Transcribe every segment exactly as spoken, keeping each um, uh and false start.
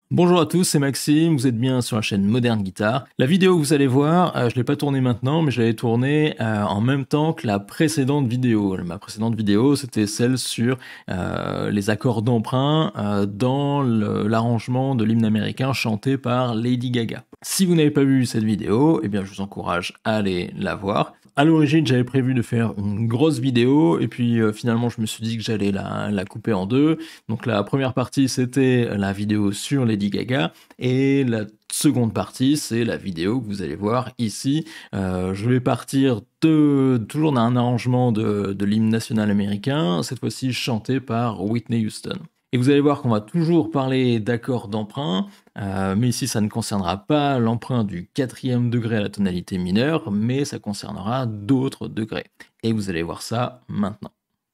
Bonjour à tous, c'est Maxime, vous êtes bien sur la chaîne Moderne Guitare. La vidéo que vous allez voir, euh, je ne l'ai pas tournée maintenant, mais je l'avais tournée euh, en même temps que la précédente vidéo. Ma précédente vidéo, c'était celle sur euh, les accords d'emprunt euh, dans l'arrangement de l'hymne américain chanté par Lady Gaga. Si vous n'avez pas vu cette vidéo, eh bien je vous encourage à aller la voir. À l'origine, j'avais prévu de faire une grosse vidéo, et puis euh, finalement, je me suis dit que j'allais la, la couper en deux. Donc la première partie, c'était la vidéo sur Lady Gaga, et la seconde partie, c'est la vidéo que vous allez voir ici. Euh, je vais partir de, toujours d'un arrangement de, de l'hymne national américain, cette fois-ci chanté par Whitney Houston. Et vous allez voir qu'on va toujours parler d'accords d'emprunt, euh, mais ici ça ne concernera pas l'emprunt du quatrième degré à la tonalité mineure, mais ça concernera d'autres degrés. Et vous allez voir ça maintenant.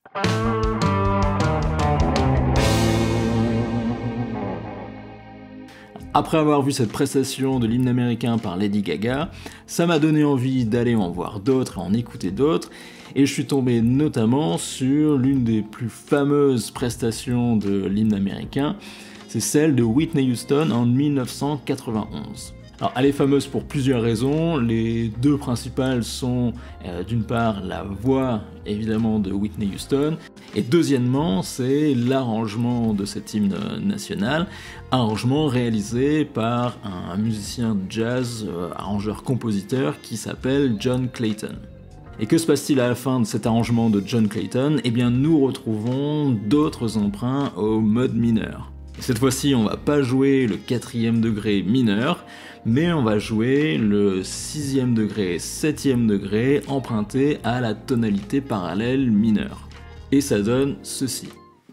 Après avoir vu cette prestation de l'hymne américain par Lady Gaga, ça m'a donné envie d'aller en voir d'autres et en écouter d'autres, et je suis tombé notamment sur l'une des plus fameuses prestations de l'hymne américain, c'est celle de Whitney Houston en mille neuf cent quatre-vingt-onze. Alors elle est fameuse pour plusieurs raisons, les deux principales sont euh, d'une part la voix évidemment de Whitney Houston, et deuxièmement c'est l'arrangement de cet hymne national, arrangement réalisé par un musicien de jazz, euh, arrangeur-compositeur qui s'appelle John Clayton. Et que se passe-t-il à la fin de cet arrangement de John Clayton? Eh bien nous retrouvons d'autres emprunts au mode mineur. Cette fois-ci, on va pas jouer le quatrième degré mineur, mais on va jouer le sixième degré, septième degré emprunté à la tonalité parallèle mineure. Et ça donne ceci.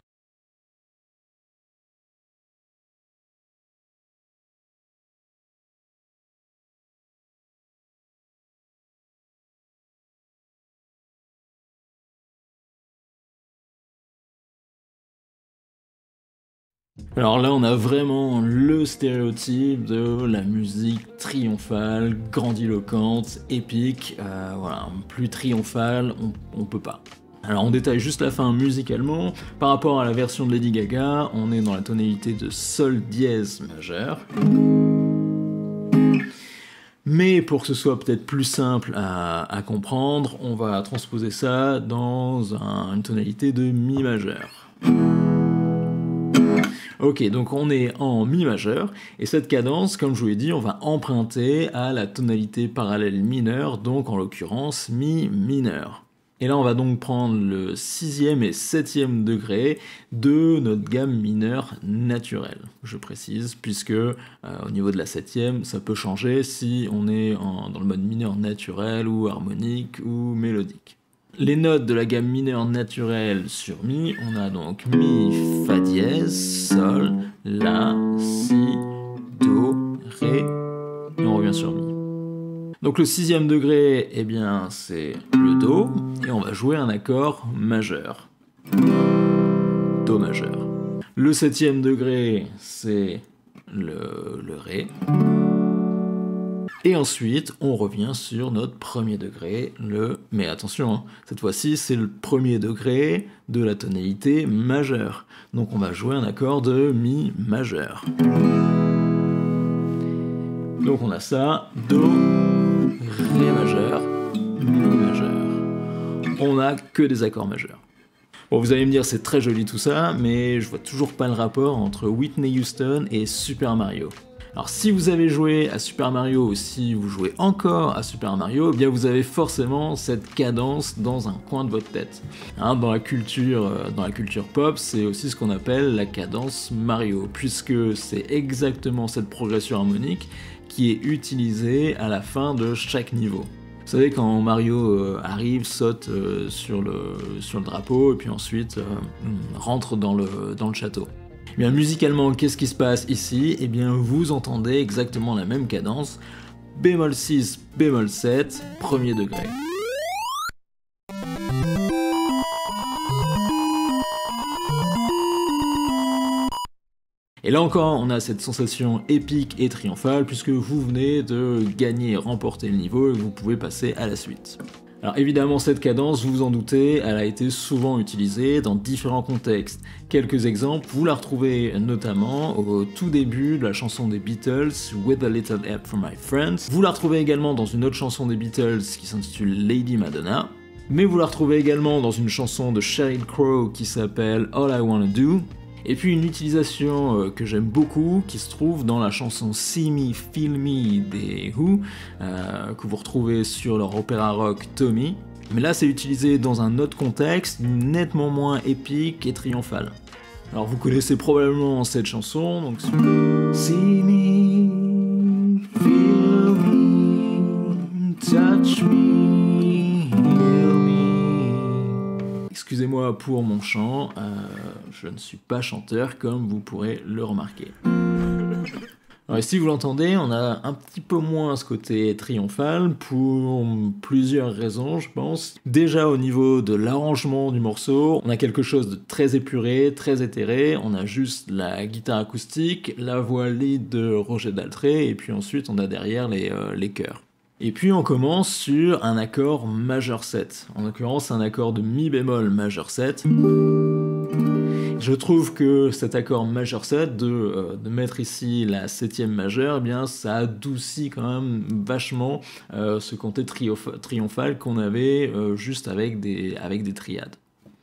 Alors là, on a vraiment le stéréotype de la musique triomphale, grandiloquente, épique. Euh, voilà, plus triomphale, on, on peut pas. Alors on détaille juste la fin musicalement. Par rapport à la version de Lady Gaga, on est dans la tonalité de sol dièse majeur. Mais pour que ce soit peut-être plus simple à, à comprendre, on va transposer ça dans un, une tonalité de mi majeur. Ok, donc on est en mi majeur, et cette cadence, comme je vous l'ai dit, on va emprunter à la tonalité parallèle mineure, donc en l'occurrence mi mineur. Et là on va donc prendre le sixième et septième degré de notre gamme mineure naturelle, je précise, puisque euh, au niveau de la septième, ça peut changer si on est en, dans le mode mineur naturel ou harmonique ou mélodique. Les notes de la gamme mineure naturelle sur Mi, on a donc Mi, Fa dièse, Sol, La, Si, Do, Ré, et on revient sur Mi. Donc le sixième degré, eh bien c'est le Do, et on va jouer un accord majeur. Do majeur. Le septième degré, c'est le, le Ré. Et ensuite, on revient sur notre premier degré, le... Mais attention, hein, cette fois-ci, c'est le premier degré de la tonalité majeure. Donc on va jouer un accord de Mi majeur. Donc on a ça, Do, Ré majeur, Mi majeur. On n'a que des accords majeurs. Bon, vous allez me dire, c'est très joli tout ça, mais je vois toujours pas le rapport entre Whitney Houston et Super Mario. Alors si vous avez joué à Super Mario ou si vous jouez encore à Super Mario, eh bien vous avez forcément cette cadence dans un coin de votre tête. Hein, dans la culture, euh, dans la culture pop, c'est aussi ce qu'on appelle la cadence Mario, puisque c'est exactement cette progression harmonique qui est utilisée à la fin de chaque niveau. Vous savez, quand Mario euh, arrive, saute euh, sur, le, sur le drapeau, et puis ensuite euh, rentre dans le, dans le château. Eh bien, musicalement, qu'est-ce qui se passe ici? Eh bien, vous entendez exactement la même cadence, bémol six, bémol sept, premier degré. Et là encore, on a cette sensation épique et triomphale, puisque vous venez de gagner et remporter le niveau, et vous pouvez passer à la suite. Alors évidemment, cette cadence, vous vous en doutez, elle a été souvent utilisée dans différents contextes. Quelques exemples, vous la retrouvez notamment au tout début de la chanson des Beatles, With a Little Help from My Friends. Vous la retrouvez également dans une autre chanson des Beatles qui s'intitule Lady Madonna. Mais vous la retrouvez également dans une chanson de Sheryl Crow qui s'appelle All I Wanna Do. Et puis une utilisation que j'aime beaucoup, qui se trouve dans la chanson See Me, Feel Me des Who, euh, que vous retrouvez sur leur opéra rock Tommy. Mais là c'est utilisé dans un autre contexte, nettement moins épique et triomphal. Alors vous connaissez probablement cette chanson, donc See me, feel me, touch me, heal me. Excusez-moi pour mon chant, euh, je ne suis pas chanteur comme vous pourrez le remarquer. Alors ici vous l'entendez, on a un petit peu moins ce côté triomphal pour plusieurs raisons je pense. Déjà au niveau de l'arrangement du morceau, on a quelque chose de très épuré, très éthéré, on a juste la guitare acoustique, la voix lead de Roger Daltrey et puis ensuite on a derrière les, euh, les chœurs. Et puis on commence sur un accord majeur sept, en l'occurrence un accord de mi bémol majeur sept. Je trouve que cet accord majeur sept, de, euh, de mettre ici la septième majeure, eh bien ça adoucit quand même vachement euh, ce côté triomphal qu'on avait euh, juste avec des, avec des triades.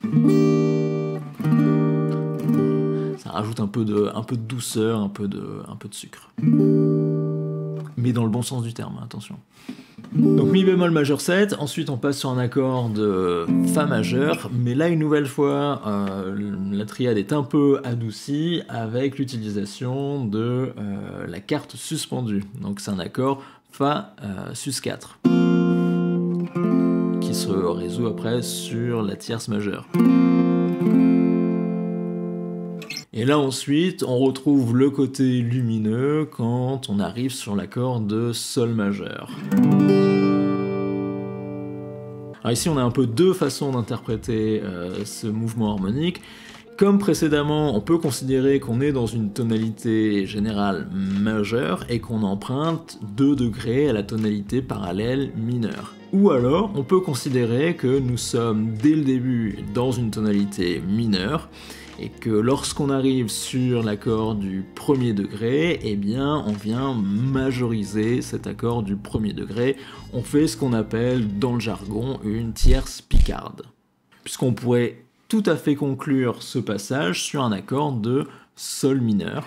Ça rajoute un peu de, un peu de douceur, un peu de, un peu de sucre. Mais dans le bon sens du terme, attention. Donc mi bémol majeur sept, ensuite on passe sur un accord de fa majeur, mais là une nouvelle fois euh, la triade est un peu adoucie avec l'utilisation de euh, la carte suspendue. Donc c'est un accord fa euh, sus quatre qui se résout après sur la tierce majeure. Et là ensuite, on retrouve le côté lumineux quand on arrive sur l'accord de sol majeur. Alors ici, on a un peu deux façons d'interpréter euh, ce mouvement harmonique. Comme précédemment, on peut considérer qu'on est dans une tonalité générale majeure et qu'on emprunte deux degrés à la tonalité parallèle mineure. Ou alors, on peut considérer que nous sommes dès le début dans une tonalité mineure et que lorsqu'on arrive sur l'accord du premier degré, eh bien on vient majoriser cet accord du premier degré. On fait ce qu'on appelle dans le jargon une tierce picarde. Puisqu'on pourrait tout à fait conclure ce passage sur un accord de sol mineur.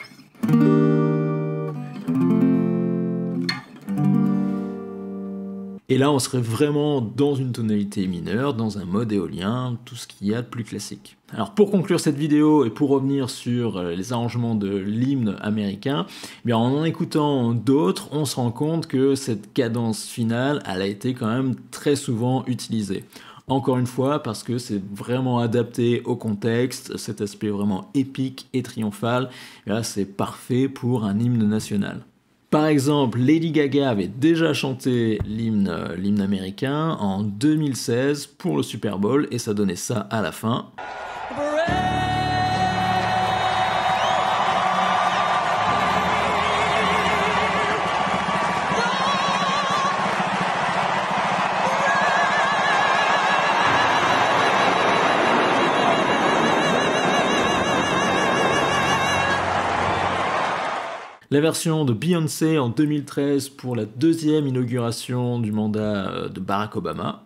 Et là, on serait vraiment dans une tonalité mineure, dans un mode éolien, tout ce qu'il y a de plus classique. Alors pour conclure cette vidéo et pour revenir sur les arrangements de l'hymne américain, eh bien en en écoutant d'autres, on se rend compte que cette cadence finale, elle a été quand même très souvent utilisée. Encore une fois, parce que c'est vraiment adapté au contexte, cet aspect vraiment épique et triomphal, et là c'est parfait pour un hymne national. Par exemple, Lady Gaga avait déjà chanté l'hymne l'hymne américain en deux mille seize pour le Super Bowl et ça donnait ça à la fin. La version de Beyoncé en deux mille treize pour la deuxième inauguration du mandat de Barack Obama.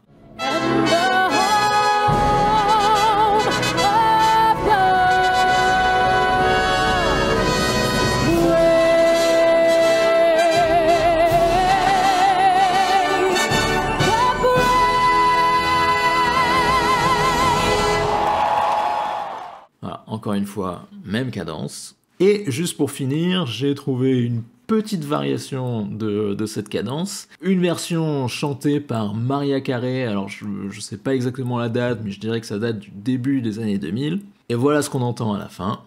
Voilà, encore une fois, même cadence. Et juste pour finir, j'ai trouvé une petite variation de, de cette cadence. Une version chantée par Mariah Carey, alors je ne sais pas exactement la date, mais je dirais que ça date du début des années deux mille. Et voilà ce qu'on entend à la fin.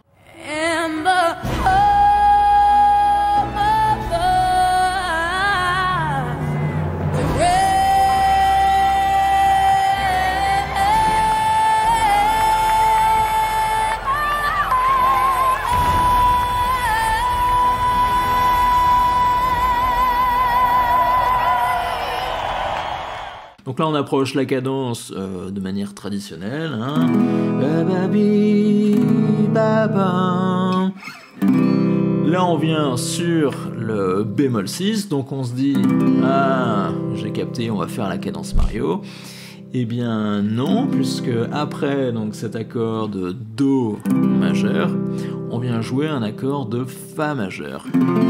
Donc là on approche la cadence euh, de manière traditionnelle. Hein. Ba-ba-bi, ba-ba. Là on vient sur le bémol six, donc on se dit « Ah, j'ai capté, on va faire la cadence Mario ». Eh bien non, puisque après donc, cet accord de Do majeur, on vient jouer un accord de Fa majeur.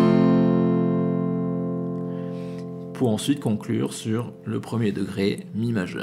Pour ensuite conclure sur le premier degré Mi majeur.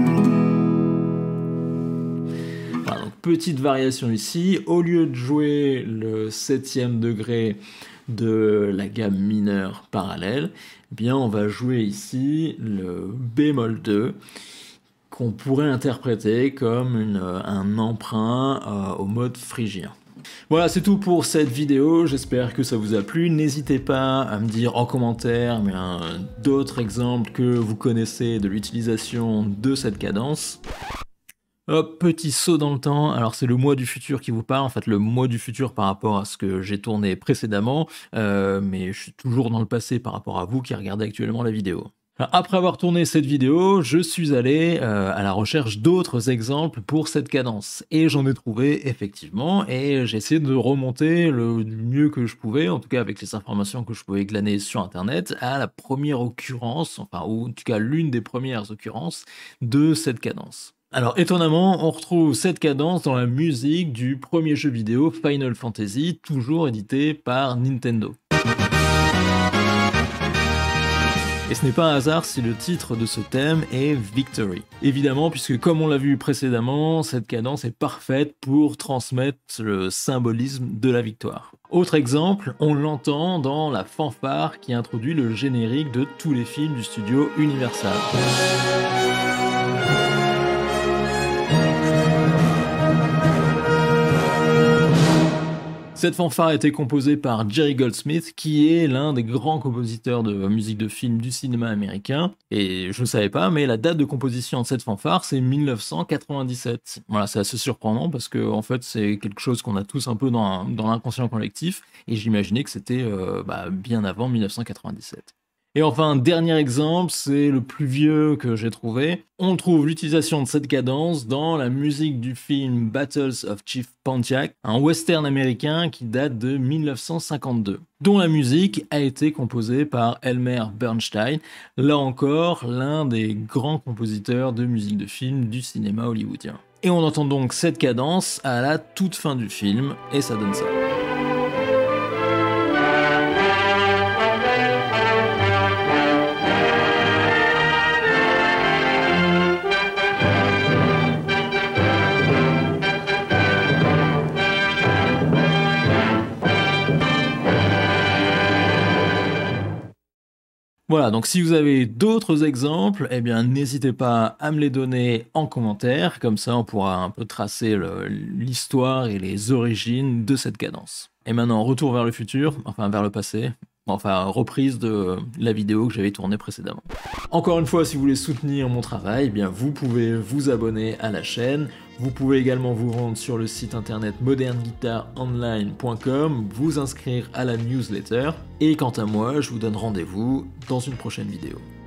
Voilà, donc petite variation ici, au lieu de jouer le septième degré de la gamme mineure parallèle, eh bien on va jouer ici le bémol deux, qu'on pourrait interpréter comme une, un emprunt euh, au mode phrygien. Voilà, c'est tout pour cette vidéo, j'espère que ça vous a plu. N'hésitez pas à me dire en commentaire hein, d'autres exemples que vous connaissez de l'utilisation de cette cadence. Hop, petit saut dans le temps, alors c'est le moi du futur qui vous parle, en fait le moi du futur par rapport à ce que j'ai tourné précédemment, euh, mais je suis toujours dans le passé par rapport à vous qui regardez actuellement la vidéo. Alors, après avoir tourné cette vidéo, je suis allé euh, à la recherche d'autres exemples pour cette cadence. Et j'en ai trouvé effectivement, et j'ai essayé de remonter le mieux que je pouvais, en tout cas avec les informations que je pouvais glaner sur internet, à la première occurrence, enfin ou en tout cas l'une des premières occurrences de cette cadence. Alors étonnamment, on retrouve cette cadence dans la musique du premier jeu vidéo Final Fantasy, toujours édité par Nintendo. Et ce n'est pas un hasard si le titre de ce thème est Victory. Évidemment, puisque comme on l'a vu précédemment, cette cadence est parfaite pour transmettre le symbolisme de la victoire. Autre exemple, on l'entend dans la fanfare qui introduit le générique de tous les films du studio Universal. Cette fanfare a été composée par Jerry Goldsmith, qui est l'un des grands compositeurs de musique de film du cinéma américain. Et je ne savais pas, mais la date de composition de cette fanfare, c'est mille neuf cent quatre-vingt-dix-sept. Voilà, c'est assez surprenant parce que en fait, c'est quelque chose qu'on a tous un peu dans, dans l'inconscient collectif. Et j'imaginais que c'était euh, bah, bien avant mille neuf cent quatre-vingt-dix-sept. Et enfin, dernier exemple, c'est le plus vieux que j'ai trouvé. On trouve l'utilisation de cette cadence dans la musique du film Battles of Chief Pontiac, un western américain qui date de mille neuf cent cinquante-deux, dont la musique a été composée par Elmer Bernstein, là encore l'un des grands compositeurs de musique de film du cinéma hollywoodien. Et on entend donc cette cadence à la toute fin du film, et ça donne ça. Voilà, donc si vous avez d'autres exemples, eh bien n'hésitez pas à me les donner en commentaire, comme ça on pourra un peu tracer l'histoire et les origines de cette cadence. Et maintenant, retour vers le futur, enfin vers le passé, enfin reprise de la vidéo que j'avais tournée précédemment. Encore une fois, si vous voulez soutenir mon travail, eh bien vous pouvez vous abonner à la chaîne. Vous pouvez également vous rendre sur le site internet modern guitar online point com, vous inscrire à la newsletter, et quant à moi, je vous donne rendez-vous dans une prochaine vidéo.